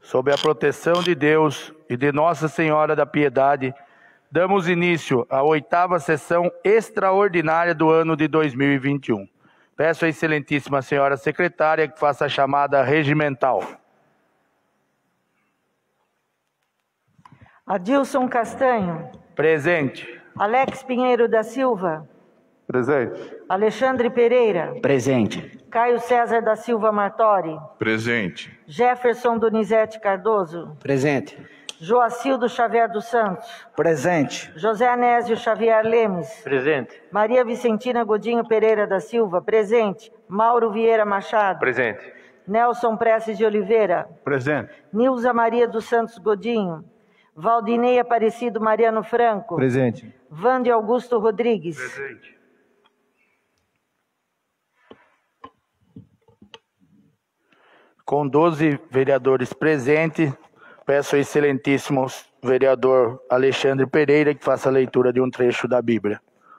Sob a proteção de Deus e de Nossa Senhora da Piedade, damos início à 8ª sessão extraordinária do ano de 2021. Peço à excelentíssima senhora secretária que faça a chamada regimental. Adilson Castanho. Presente. Alex Pinheiro da Silva. Presente. Alexandre Pereira. Presente. Caio César da Silva Martori. Presente. Jefferson Donizete Cardoso. Presente. Joacildo Xavier dos Santos. Presente. José Anésio Xavier Lemes. Presente. Maria Vicentina Godinho Pereira da Silva. Presente. Mauro Vieira Machado. Presente. Nelson Prestes de Oliveira. Presente. Nilza Maria dos Santos Godinho. Valdinei Aparecido Mariano Franco. Presente. Vande Augusto Rodrigues. Presente. Com 12 vereadores presentes, peço ao excelentíssimo vereador Alexandre Pereira que faça a leitura de um trecho da Bíblia.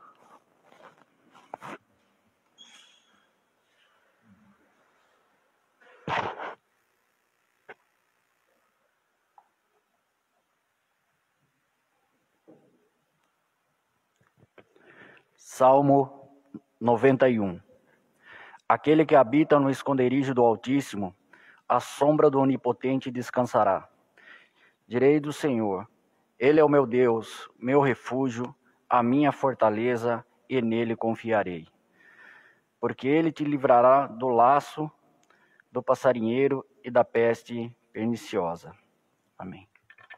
Salmo 91. Aquele que habita no esconderijo do Altíssimo, à sombra do Onipotente descansará. Direi do Senhor, Ele é o meu Deus, meu refúgio, a minha fortaleza, e nele confiarei. Porque Ele te livrará do laço, do passarinheiro e da peste perniciosa. Amém.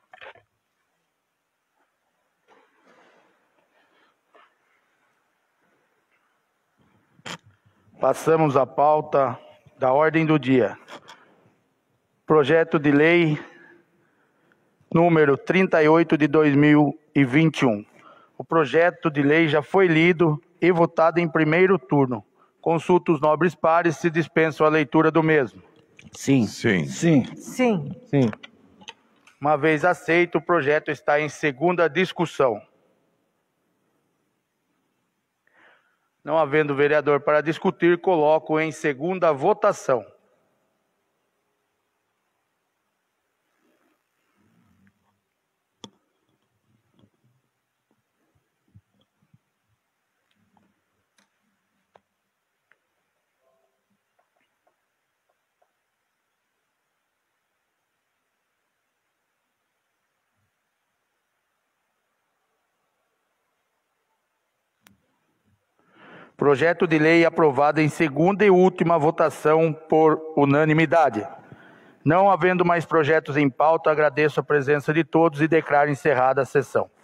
Passamos à pauta da ordem do dia. Projeto de lei número 38 de 2021. O projeto de lei já foi lido e votado em primeiro turno. Consulto os nobres pares se dispensam a leitura do mesmo. Sim. Sim. Sim. Sim. Uma vez aceito, o projeto está em segunda discussão. Não havendo vereador para discutir, coloco em segunda votação. Projeto de lei aprovado em segunda e última votação por unanimidade. Não havendo mais projetos em pauta, agradeço a presença de todos e declaro encerrada a sessão.